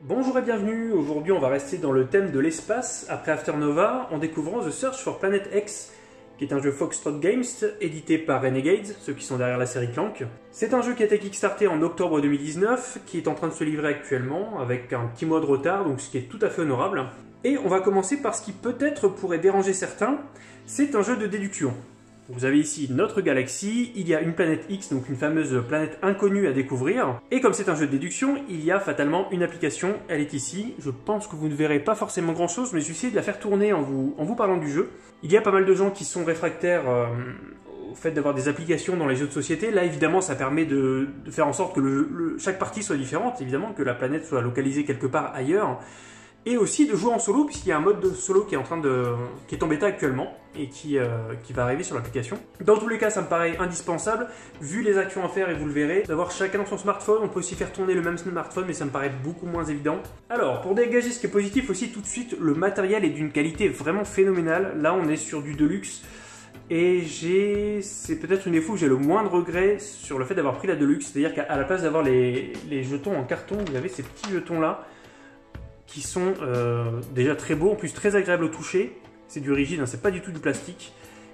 Bonjour et bienvenue, aujourd'hui on va rester dans le thème de l'espace après After-Nova en découvrant The Search for Planet X, qui est un jeu Foxtrot Games édité par Renegades, ceux qui sont derrière la série Clank. C'est un jeu qui a été kickstarté en octobre 2019, qui est en train de se livrer actuellement avec un petit mois de retard, donc ce qui est tout à fait honorable. Et on va commencer par ce qui peut-être pourrait déranger certains, c'est un jeu de déduction. Vous avez ici notre galaxie, il y a une planète X, donc une fameuse planète inconnue à découvrir. Et comme c'est un jeu de déduction, il y a fatalement une application, elle est ici. Je pense que vous ne verrez pas forcément grand chose, mais je vais essayer de la faire tourner en vous parlant du jeu. Il y a pas mal de gens qui sont réfractaires au fait d'avoir des applications dans les jeux de société. Là évidemment ça permet de faire en sorte que chaque partie soit différente, évidemment que la planète soit localisée quelque part ailleurs. Et aussi de jouer en solo, puisqu'il y a un mode de solo qui est en bêta actuellement et qui va arriver sur l'application. Dans tous les cas, ça me paraît indispensable, vu les actions à faire, et vous le verrez, d'avoir chacun son smartphone. On peut aussi faire tourner le même smartphone, mais ça me paraît beaucoup moins évident. Alors, pour dégager ce qui est positif aussi, tout de suite, le matériel est d'une qualité vraiment phénoménale. Là, on est sur du Deluxe. Et c'est peut-être une des fois où j'ai le moins de regrets sur le fait d'avoir pris la Deluxe. C'est-à-dire qu'à la place d'avoir les jetons en carton, vous avez ces petits jetons-là, qui sont déjà très beaux, en plus très agréables au toucher. C'est du rigide, hein, c'est pas du tout du plastique.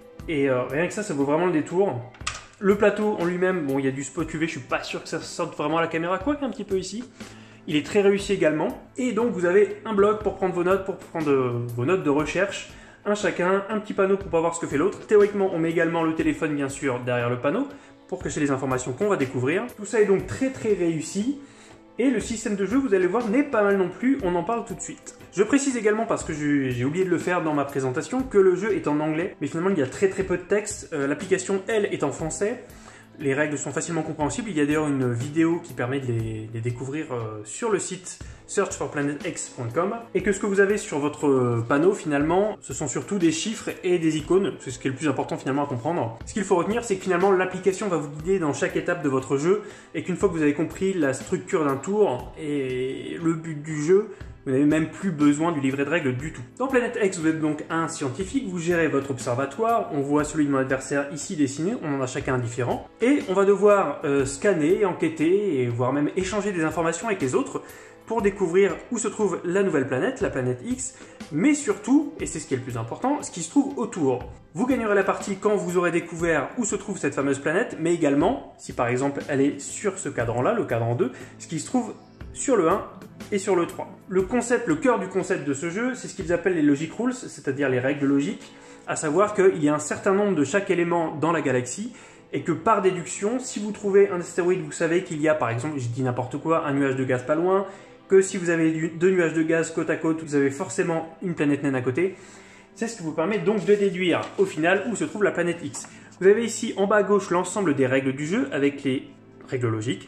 Et rien que ça vaut vraiment le détour. Le plateau en lui-même, bon, il y a du spot UV, je suis pas sûr que ça sorte vraiment à la caméra, quoique un petit peu ici. Il est très réussi également. Et donc vous avez un bloc pour prendre vos notes, vos notes de recherche. Un chacun, un petit panneau pour pouvoir voir ce que fait l'autre. Théoriquement, on met également le téléphone, bien sûr, derrière le panneau, pour cacher les informations qu'on va découvrir. Tout ça est donc très réussi. Et le système de jeu, vous allez voir, n'est pas mal non plus, on en parle tout de suite. Je précise également, parce que j'ai oublié de le faire dans ma présentation, que le jeu est en anglais, mais finalement il y a très peu de texte. L'application, elle, est en français. Les règles sont facilement compréhensibles. Il y a d'ailleurs une vidéo qui permet de les découvrir sur le site searchforplanetx.com. Et que ce que vous avez sur votre panneau, finalement, ce sont surtout des chiffres et des icônes. C'est ce qui est le plus important finalement à comprendre. Ce qu'il faut retenir, c'est que finalement l'application va vous guider dans chaque étape de votre jeu, et qu'une fois que vous avez compris la structure d'un tour et le but du jeu, vous n'avez même plus besoin du livret de règles du tout. Dans Planet X, vous êtes donc un scientifique, vous gérez votre observatoire, on voit celui de mon adversaire ici dessiné, on en a chacun un différent, et on va devoir scanner, enquêter, et voire même échanger des informations avec les autres pour découvrir où se trouve la nouvelle planète, la planète X, mais surtout, et c'est ce qui est le plus important, ce qui se trouve autour. Vous gagnerez la partie quand vous aurez découvert où se trouve cette fameuse planète, mais également, si par exemple elle est sur ce cadran-là, le cadran 2, ce qui se trouve sur le 1 et sur le 3. Le cœur du concept de ce jeu, c'est ce qu'ils appellent les logic rules, c'est-à-dire les règles logiques, à savoir qu'il y a un certain nombre de chaque élément dans la galaxie, et que par déduction, si vous trouvez un astéroïde, vous savez qu'il y a par exemple, je dis n'importe quoi, un nuage de gaz pas loin, que si vous avez deux nuages de gaz côte à côte, vous avez forcément une planète naine à côté. C'est ce qui vous permet donc de déduire au final où se trouve la planète X. Vous avez ici en bas à gauche l'ensemble des règles du jeu avec les règles logiques.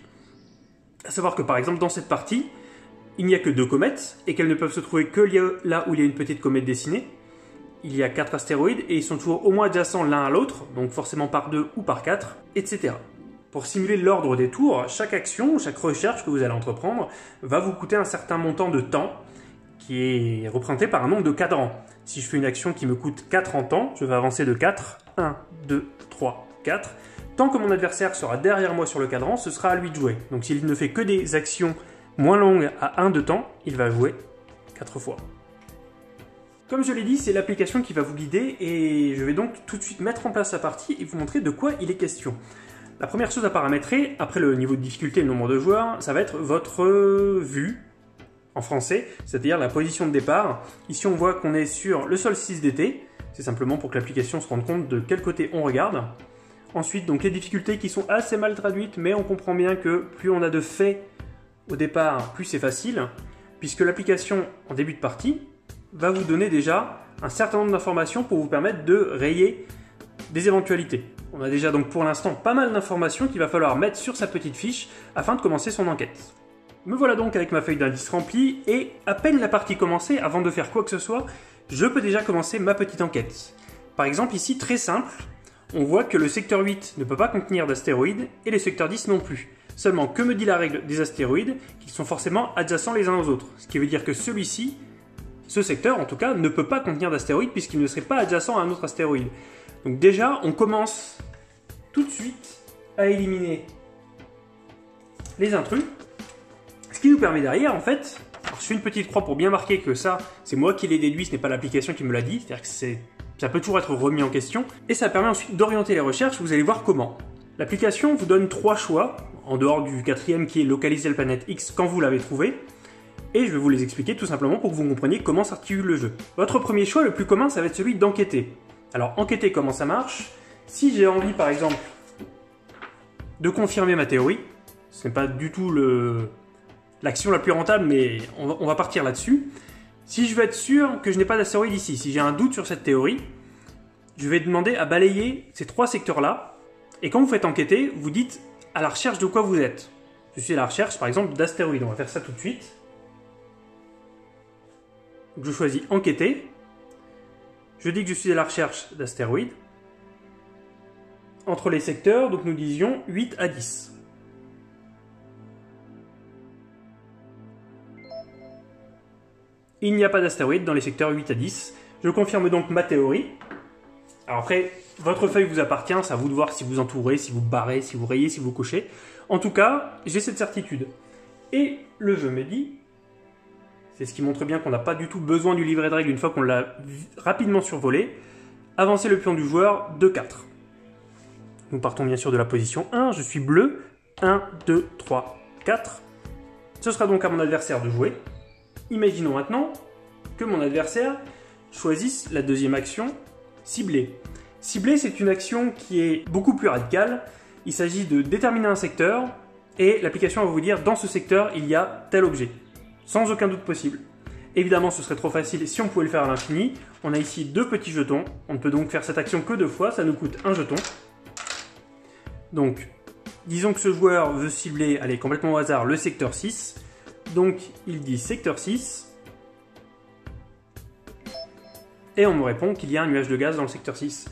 À savoir que par exemple dans cette partie, il n'y a que 2 comètes et qu'elles ne peuvent se trouver que là où il y a une petite comète dessinée. Il y a 4 astéroïdes et ils sont toujours au moins adjacents l'un à l'autre, donc forcément par 2 ou par 4, etc. Pour simuler l'ordre des tours, chaque action, chaque recherche que vous allez entreprendre va vous coûter un certain montant de temps qui est représenté par un nombre de cadrans. Si je fais une action qui me coûte 4 en temps, je vais avancer de 4, 1, 2, 3, 4. Tant que mon adversaire sera derrière moi sur le cadran, ce sera à lui de jouer. Donc s'il ne fait que des actions moins longues à 1 de temps, il va jouer 4 fois. Comme je l'ai dit, c'est l'application qui va vous guider et je vais donc tout de suite mettre en place la partie et vous montrer de quoi il est question. La première chose à paramétrer, après le niveau de difficulté et le nombre de joueurs, ça va être votre vue en français, c'est-à-dire la position de départ. Ici on voit qu'on est sur le solstice d'été, c'est simplement pour que l'application se rende compte de quel côté on regarde. Ensuite, donc les difficultés qui sont assez mal traduites, mais on comprend bien que plus on a de faits au départ, plus c'est facile, puisque l'application en début de partie va vous donner déjà un certain nombre d'informations pour vous permettre de rayer des éventualités. On a déjà donc pour l'instant pas mal d'informations qu'il va falloir mettre sur sa petite fiche afin de commencer son enquête. Me voilà donc avec ma feuille d'indice remplie et à peine la partie commencée, avant de faire quoi que ce soit, je peux déjà commencer ma petite enquête. Par exemple ici, très simple, on voit que le secteur 8 ne peut pas contenir d'astéroïdes et le secteur 10 non plus. Seulement, que me dit la règle des astéroïdes? Qu'ils sont forcément adjacents les uns aux autres. Ce qui veut dire que celui-ci, ce secteur en tout cas, ne peut pas contenir d'astéroïdes puisqu'il ne serait pas adjacent à un autre astéroïde. Donc déjà, on commence tout de suite à éliminer les intrus. Ce qui nous permet derrière, en fait, alors fais une petite croix pour bien marquer que ça, c'est moi qui l'ai déduit, ce n'est pas l'application qui me l'a dit, c'est-à-dire que ça peut toujours être remis en question, et ça permet ensuite d'orienter les recherches, vous allez voir comment. L'application vous donne 3 choix, en dehors du 4e qui est localiser la planète X quand vous l'avez trouvé, et je vais vous les expliquer tout simplement pour que vous compreniez comment s'articule le jeu. Votre premier choix, le plus commun, ça va être celui d'enquêter. Alors enquêter, comment ça marche? Si j'ai envie par exemple de confirmer ma théorie, ce n'est pas du tout l'action la plus rentable, mais on va partir là-dessus. Si je veux être sûr que je n'ai pas d'astéroïde ici, si j'ai un doute sur cette théorie, je vais demander à balayer ces 3 secteurs-là. Et quand vous faites enquêter, vous dites à la recherche de quoi vous êtes. Je suis à la recherche, par exemple, d'astéroïdes. On va faire ça tout de suite. Donc, je choisis enquêter. Je dis que je suis à la recherche d'astéroïdes. Entre les secteurs, donc nous disions 8 à 10. Il n'y a pas d'astéroïdes dans les secteurs 8 à 10. Je confirme donc ma théorie. Alors après, votre feuille vous appartient, c'est à vous de voir si vous entourez, si vous barrez, si vous rayez, si vous cochez. En tout cas, j'ai cette certitude. Et le jeu me dit, c'est ce qui montre bien qu'on n'a pas du tout besoin du livret de règles une fois qu'on l'a rapidement survolé, avancer le pion du joueur de 4. Nous partons bien sûr de la position 1, je suis bleu, 1, 2, 3, 4. Ce sera donc à mon adversaire de jouer. Imaginons maintenant que mon adversaire choisisse la deuxième action, cibler. Cibler, c'est une action qui est beaucoup plus radicale. Il s'agit de déterminer un secteur et l'application va vous dire dans ce secteur, il y a tel objet. Sans aucun doute possible. Évidemment, ce serait trop facile si on pouvait le faire à l'infini. On a ici 2 petits jetons. On ne peut donc faire cette action que 2 fois. Ça nous coûte 1 jeton. Donc, disons que ce joueur veut cibler, allez, complètement au hasard, le secteur 6. Donc, il dit secteur 6. Et on me répond qu'il y a un nuage de gaz dans le secteur 6.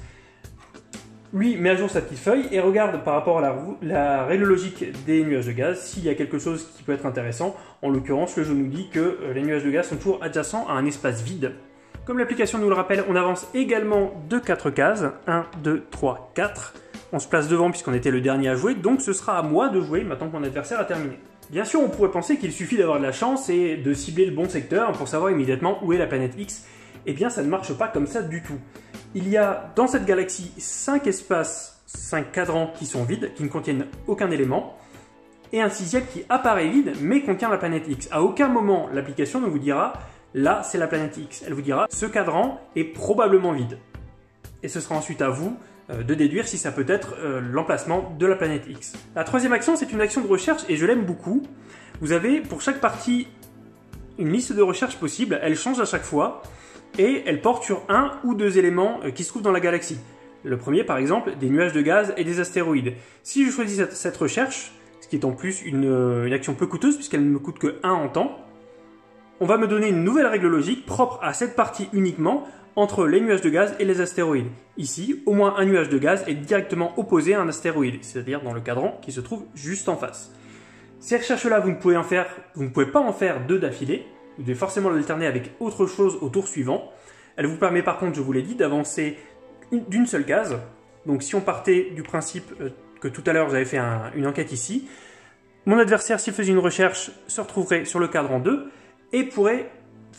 Lui met à jour sa petite feuille et regarde par rapport à la règle logique des nuages de gaz s'il y a quelque chose qui peut être intéressant. En l'occurrence, le jeu nous dit que les nuages de gaz sont toujours adjacents à un espace vide. Comme l'application nous le rappelle, on avance également de 4 cases. 1, 2, 3, 4. On se place devant puisqu'on était le dernier à jouer, donc ce sera à moi de jouer maintenant que mon adversaire a terminé. Bien sûr, on pourrait penser qu'il suffit d'avoir de la chance et de cibler le bon secteur pour savoir immédiatement où est la planète X. Eh bien, ça ne marche pas comme ça du tout. Il y a dans cette galaxie 5 espaces, 5 cadrans qui sont vides, qui ne contiennent aucun élément, et un 6e qui apparaît vide, mais contient la planète X. À aucun moment, l'application ne vous dira « là, c'est la planète X ». Elle vous dira « ce cadran est probablement vide ». Et ce sera ensuite à vous de déduire si ça peut être l'emplacement de la planète X. La troisième action, c'est une action de recherche, et je l'aime beaucoup. Vous avez, pour chaque partie, une liste de recherche possible, elle change à chaque fois, et elle porte sur 1 ou 2 éléments qui se trouvent dans la galaxie. Le premier, par exemple, des nuages de gaz et des astéroïdes. Si je choisis cette recherche, ce qui est en plus une action peu coûteuse, puisqu'elle ne me coûte que 1 en temps, on va me donner une nouvelle règle logique propre à cette partie uniquement entre les nuages de gaz et les astéroïdes. Ici, au moins un nuage de gaz est directement opposé à un astéroïde, c'est-à-dire dans le cadran qui se trouve juste en face. Ces recherches-là, vous ne pouvez pas en faire 2 d'affilée. Vous devez forcément l'alterner avec autre chose au tour suivant. Elle vous permet par contre, je vous l'ai dit, d'avancer d'une seule case. Donc si on partait du principe que tout à l'heure j'avais fait une enquête ici, mon adversaire, s'il faisait une recherche, se retrouverait sur le cadran 2 et pourrait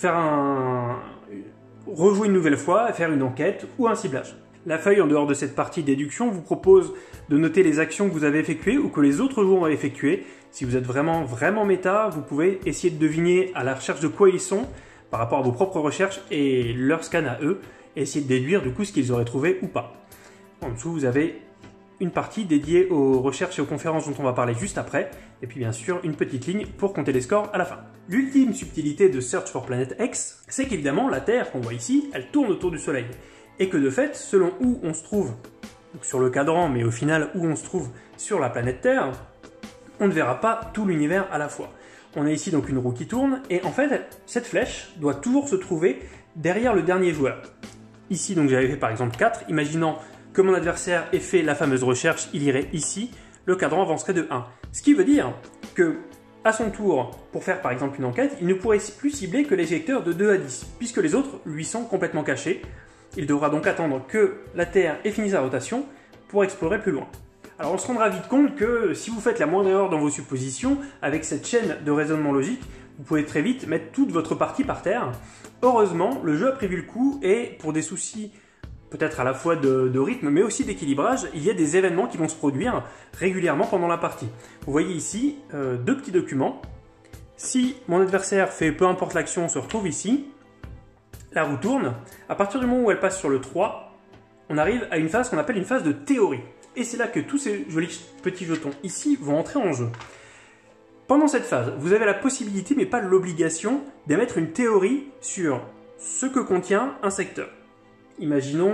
faire rejouer une nouvelle fois, faire une enquête ou un ciblage. La feuille, en dehors de cette partie déduction, vous propose de noter les actions que vous avez effectuées ou que les autres joueurs ont effectuées. Si vous êtes vraiment méta, vous pouvez essayer de deviner à la recherche de quoi ils sont par rapport à vos propres recherches et leur scan à eux, et essayer de déduire du coup ce qu'ils auraient trouvé ou pas. En dessous, vous avez une partie dédiée aux recherches et aux conférences dont on va parler juste après, et puis bien sûr une petite ligne pour compter les scores à la fin. L'ultime subtilité de Search for Planet X, c'est qu'évidemment la Terre qu'on voit ici, elle tourne autour du Soleil. Et que de fait, selon où on se trouve, donc sur le cadran, mais au final où on se trouve sur la planète Terre, on ne verra pas tout l'univers à la fois. On a ici donc une roue qui tourne, et en fait, cette flèche doit toujours se trouver derrière le dernier joueur. Ici, donc j'avais fait par exemple 4, imaginant que mon adversaire ait fait la fameuse recherche, il irait ici, le cadran avancerait de 1. Ce qui veut dire que, à son tour, pour faire par exemple une enquête, il ne pourrait plus cibler que les secteurs de 2 à 10, puisque les autres lui sont complètement cachés. Il devra donc attendre que la Terre ait fini sa rotation pour explorer plus loin. Alors on se rendra vite compte que si vous faites la moindre erreur dans vos suppositions, avec cette chaîne de raisonnement logique, vous pouvez très vite mettre toute votre partie par terre. Heureusement, le jeu a prévu le coup et pour des soucis peut-être à la fois de rythme mais aussi d'équilibrage, il y a des événements qui vont se produire régulièrement pendant la partie. Vous voyez ici deux petits documents. Si mon adversaire fait peu importe l'action, on se retrouve ici. La roue tourne. À partir du moment où elle passe sur le 3, on arrive à une phase qu'on appelle une phase de théorie. Et c'est là que tous ces jolis petits jetons ici vont entrer en jeu. Pendant cette phase, vous avez la possibilité, mais pas l'obligation, d'émettre une théorie sur ce que contient un secteur. Imaginons,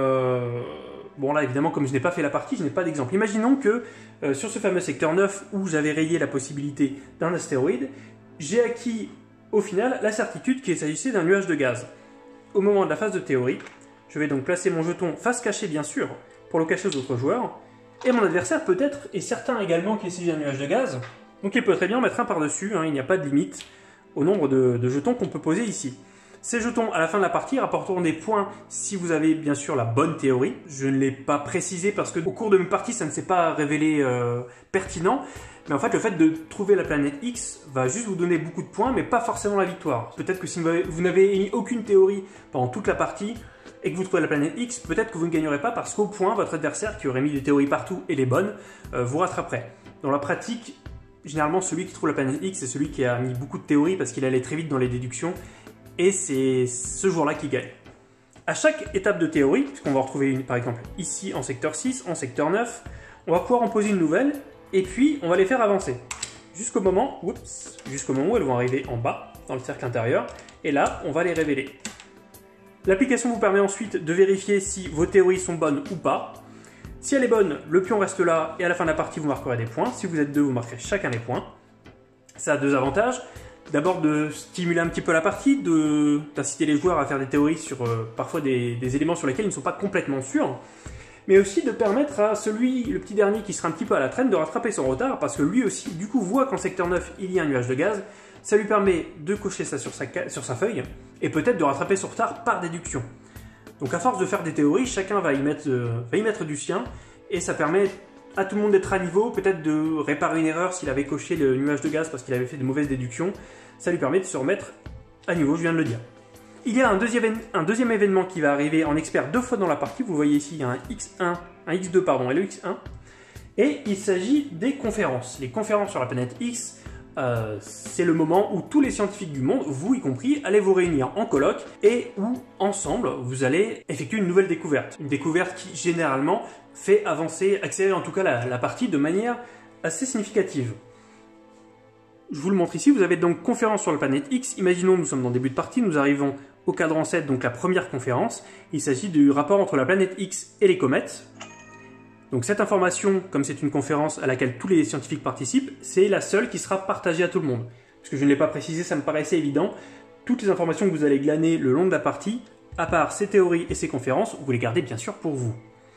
bon là évidemment comme je n'ai pas fait la partie, je n'ai pas d'exemple. Imaginons que sur ce fameux secteur 9 où j'avais rayé la possibilité d'un astéroïde, j'ai acquis au final la certitude qu'il s'agissait d'un nuage de gaz. Au moment de la phase de théorie, je vais donc placer mon jeton face cachée bien sûr, pour le cacher aux autres joueurs, et mon adversaire peut-être est certain également qu'il s'agit d'un nuage de gaz, donc il peut très bien en mettre un par-dessus, hein, il n'y a pas de limite au nombre de jetons qu'on peut poser ici. Ces jetons, à la fin de la partie, rapporteront des points si vous avez bien sûr la bonne théorie. Je ne l'ai pas précisé parce qu'au cours de mes parties, ça ne s'est pas révélé pertinent. Mais en fait, le fait de trouver la planète X va juste vous donner beaucoup de points, mais pas forcément la victoire. Peut-être que si vous n'avez émis aucune théorie pendant toute la partie et que vous trouvez la planète X, peut-être que vous ne gagnerez pas parce qu'au point, votre adversaire, qui aurait mis des théories partout et les bonnes, vous rattraperait. Dans la pratique, généralement, celui qui trouve la planète X, c'est celui qui a mis beaucoup de théories parce qu'il allait très vite dans les déductions. Et c'est ce jour-là qui gagne. À chaque étape de théorie, puisqu'on va retrouver une, par exemple ici en secteur 6, en secteur 9, on va pouvoir en poser une nouvelle et puis on va les faire avancer. Jusqu'au moment où elles vont arriver en bas, dans le cercle intérieur, et là, on va les révéler. L'application vous permet ensuite de vérifier si vos théories sont bonnes ou pas. Si elle est bonne, le pion reste là et à la fin de la partie, vous marquerez des points. Si vous êtes deux, vous marquerez chacun des points. Ça a deux avantages. D'abord de stimuler un petit peu la partie, d'inciter les joueurs à faire des théories sur parfois des éléments sur lesquels ils ne sont pas complètement sûrs, mais aussi de permettre à le petit dernier qui sera un petit peu à la traîne de rattraper son retard, parce que lui aussi du coup voit qu'en secteur 9 il y a un nuage de gaz, ça lui permet de cocher ça sur sa feuille, et peut-être de rattraper son retard par déduction. Donc à force de faire des théories, chacun va y mettre du sien, et ça permet à tout le monde d'être à niveau, peut-être de réparer une erreur s'il avait coché le nuage de gaz parce qu'il avait fait de mauvaises déductions. Ça lui permet de se remettre à niveau, je viens de le dire. Il y a un deuxième événement qui va arriver en expert deux fois dans la partie. Vous voyez ici, il y a un X2 pardon, et le X1. Et il s'agit des conférences. Les conférences sur la planète X, c'est le moment où tous les scientifiques du monde, vous y compris, allez vous réunir en colloque et où, ensemble, vous allez effectuer une nouvelle découverte. Une découverte qui, généralement, fait avancer, accélérer en tout cas la partie de manière assez significative. Je vous le montre ici, vous avez donc conférence sur la planète X. Imaginons, nous sommes dans le début de partie, nous arrivons au cadran 7, donc la première conférence. Il s'agit du rapport entre la planète X et les comètes. Donc cette information, comme c'est une conférence à laquelle tous les scientifiques participent, c'est la seule qui sera partagée à tout le monde. Parce que je ne l'ai pas précisé, ça me paraissait évident. Toutes les informations que vous allez glaner le long de la partie, à part ces théories et ces conférences, vous les gardez bien sûr pour vous.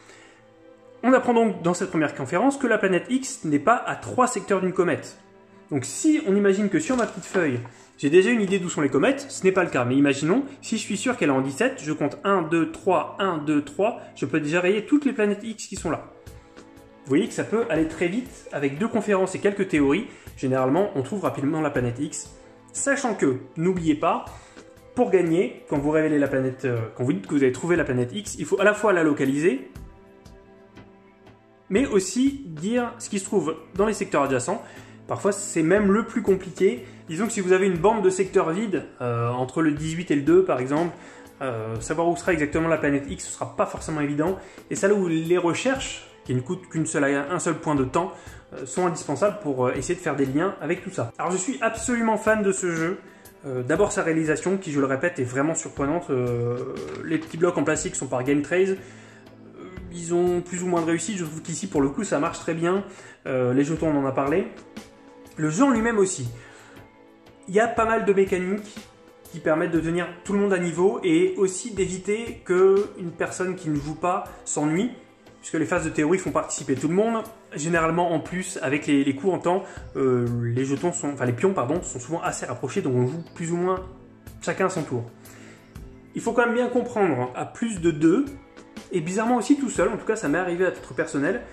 On apprend donc dans cette première conférence que la planète X n'est pas à 3 secteurs d'une comète. Donc si on imagine que sur ma petite feuille, j'ai déjà une idée d'où sont les comètes, ce n'est pas le cas. Mais imaginons, si je suis sûr qu'elle est en 17, je compte 1, 2, 3, 1, 2, 3, je peux déjà rayer toutes les planètes X qui sont là. Vous voyez que ça peut aller très vite, avec 2 conférences et quelques théories, généralement on trouve rapidement la planète X. Sachant que, n'oubliez pas, pour gagner, quand vous révélez la planète, quand vous dites que vous avez trouvé la planète X, il faut à la fois la localiser, mais aussi dire ce qui se trouve dans les secteurs adjacents. Parfois, c'est même le plus compliqué. Disons que si vous avez une bande de secteurs vides, entre le 18 et le 2 par exemple, savoir où sera exactement la planète X, ce ne sera pas forcément évident. Et c'est là où les recherches, qui ne coûtent un seul point de temps, sont indispensables pour essayer de faire des liens avec tout ça. Alors je suis absolument fan de ce jeu. D'abord sa réalisation, qui je le répète, est vraiment surprenante. Les petits blocs en plastique sont par Game Trace. Ils ont plus ou moins de réussite. Je trouve qu'ici, pour le coup, ça marche très bien. Les jetons, on en a parlé. Le jeu en lui-même aussi. Il y a pas mal de mécaniques qui permettent de tenir tout le monde à niveau et aussi d'éviter qu'une personne qui ne joue pas s'ennuie, puisque les phases de théorie font participer tout le monde. Généralement, en plus, avec les coups en temps, les pions sont souvent assez rapprochés, donc on joue plus ou moins chacun à son tour. Il faut quand même bien comprendre, à plus de 2, et bizarrement aussi tout seul, en tout cas ça m'est arrivé à titre personnel,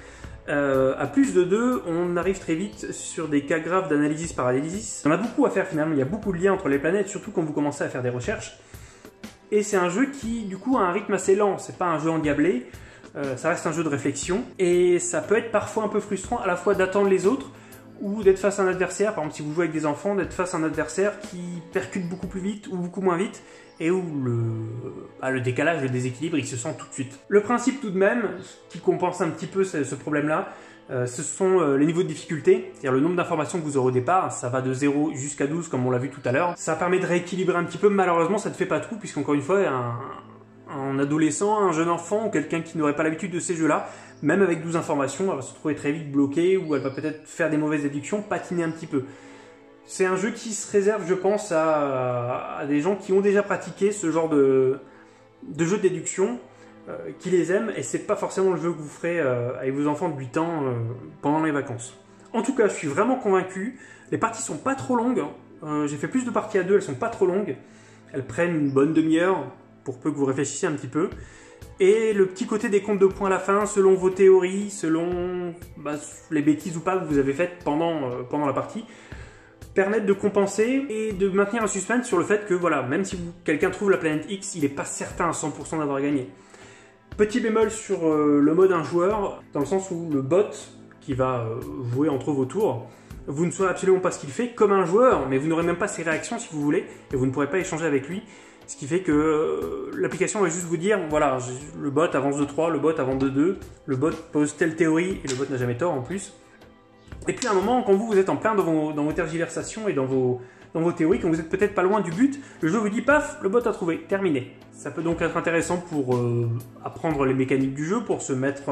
À plus de 2, on arrive très vite sur des cas graves d'analysis-paralysis. On a beaucoup à faire finalement, il y a beaucoup de liens entre les planètes, surtout quand vous commencez à faire des recherches. Et c'est un jeu qui, du coup, a un rythme assez lent. C'est pas un jeu endiablé, ça reste un jeu de réflexion. Et ça peut être parfois un peu frustrant, à la fois d'attendre les autres, ou d'être face à un adversaire, par exemple si vous jouez avec des enfants, d'être face à un adversaire qui percute beaucoup plus vite ou beaucoup moins vite, et où le décalage, le déséquilibre, il se sent tout de suite. Le principe tout de même, qui compense un petit peu ce problème-là, ce sont les niveaux de difficulté, c'est-à-dire le nombre d'informations que vous aurez au départ, ça va de 0 jusqu'à 12 comme on l'a vu tout à l'heure. Ça permet de rééquilibrer un petit peu, malheureusement ça ne fait pas tout, puisqu'encore une fois, un adolescent, un jeune enfant ou quelqu'un qui n'aurait pas l'habitude de ces jeux-là, même avec 12 informations, elle va se trouver très vite bloquée ou elle va peut-être faire des mauvaises déductions, patiner un petit peu. C'est un jeu qui se réserve, je pense, à des gens qui ont déjà pratiqué ce genre de jeu de déduction, qui les aiment, et c'est pas forcément le jeu que vous ferez avec vos enfants de 8 ans pendant les vacances. En tout cas, je suis vraiment convaincu. Les parties sont pas trop longues. J'ai fait plus de parties à 2, elles sont pas trop longues. Elles prennent une bonne demi-heure, pour peu que vous réfléchissiez un petit peu. Et le petit côté des comptes de points à la fin, selon vos théories, selon les bêtises ou pas que vous avez faites pendant la partie, permettent de compenser et de maintenir un suspense sur le fait que voilà, même si quelqu'un trouve la planète X, il n'est pas certain à 100% d'avoir gagné. Petit bémol sur le mode un joueur, dans le sens où le bot qui va jouer entre vos tours, vous ne saurez absolument pas ce qu'il fait comme un joueur, mais vous n'aurez même pas ses réactions si vous voulez, et vous ne pourrez pas échanger avec lui. Ce qui fait que l'application va juste vous dire, voilà, le bot avance de 3, le bot avance de 2, le bot pose telle théorie, et le bot n'a jamais tort en plus. Et puis à un moment, quand vous êtes en plein dans vos tergiversations et dans vos théories, quand vous êtes peut-être pas loin du but, le jeu vous dit, paf, le bot a trouvé, terminé. Ça peut donc être intéressant pour apprendre les mécaniques du jeu, pour se mettre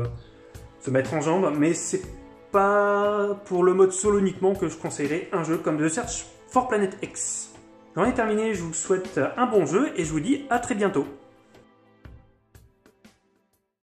en jambe, mais c'est pas pour le mode solo uniquement que je conseillerais un jeu comme The Search for Planet X. J'en ai terminé, je vous souhaite un bon jeu et je vous dis à très bientôt.